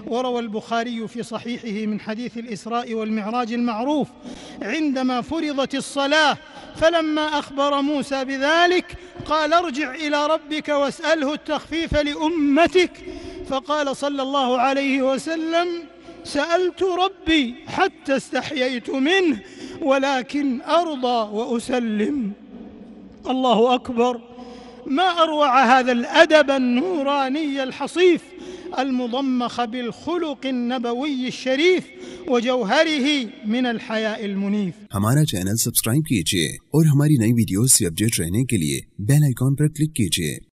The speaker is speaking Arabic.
وروى البخاري في صحيحه من حديث الإسراء والمعراج المعروف عندما فرضت الصلاة فلما أخبر موسى بذلك قال ارجع إلى ربك واسأله التخفيف لأمتك، فقال صلى الله عليه وسلم سألت ربي حتى استحييت منه ولكن أرضى وأسلم. الله أكبر، ما أروع هذا الأدب النوراني الحصيف المضمخ بالخلق النبوي الشريف وجوهره من الحياء المنيف। हमारा channel subscribe कीजिए और हमारी नई वीडियोस से अपडेट रहने के लिए बेल आइकॉन पर क्लिक कीजिए।